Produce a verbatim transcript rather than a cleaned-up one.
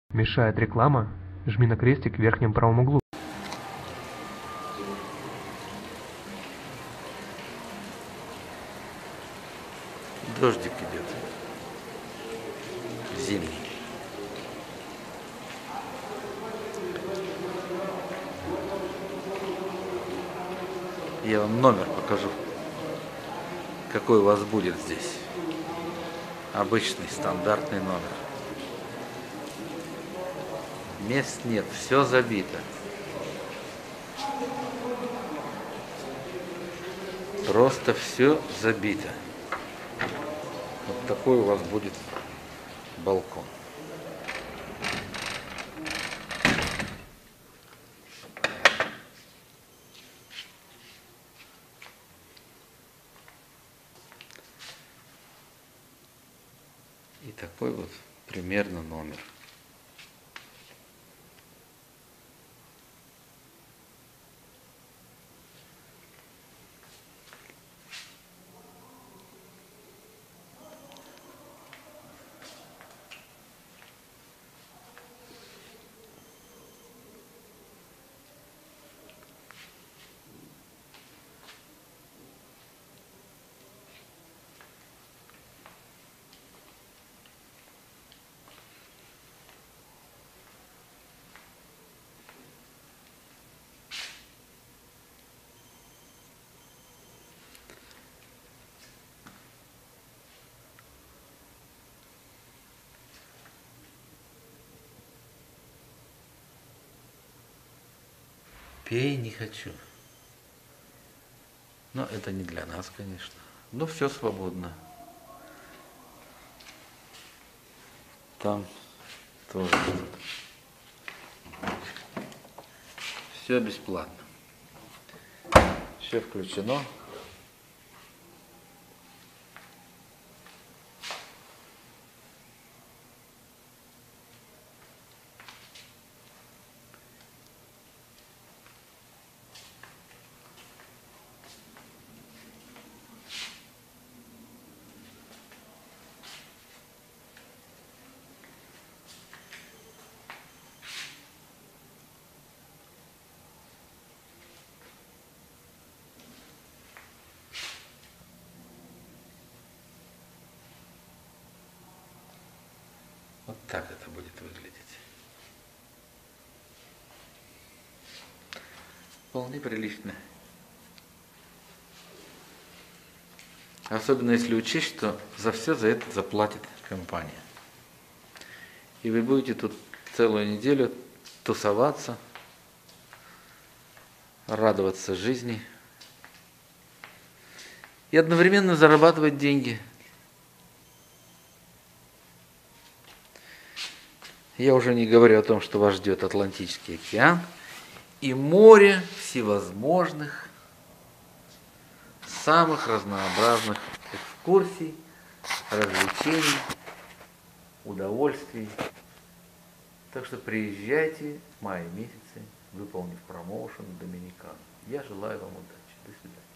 Мешает реклама? Жми на крестик в верхнем правом углу. Дождик идет. Зимний. Я вам номер покажу, какой у вас будет здесь. Обычный, стандартный номер. Мест нет, все забито. Просто все забито. Вот такой у вас будет балкон. И такой вот примерно номер. Пей не хочу. Но это не для нас, конечно. Но все свободно. Там тоже что-то. Все бесплатно. Все включено. Вот так это будет выглядеть. Вполне прилично. Особенно если учесть, что за все за это заплатит компания. И вы будете тут целую неделю тусоваться, радоваться жизни и одновременно зарабатывать деньги. Я уже не говорю о том, что вас ждет Атлантический океан и море всевозможных, самых разнообразных экскурсий, развлечений, удовольствий. Так что приезжайте в мае месяце, выполнив промоушен Доминикана. Я желаю вам удачи. До свидания.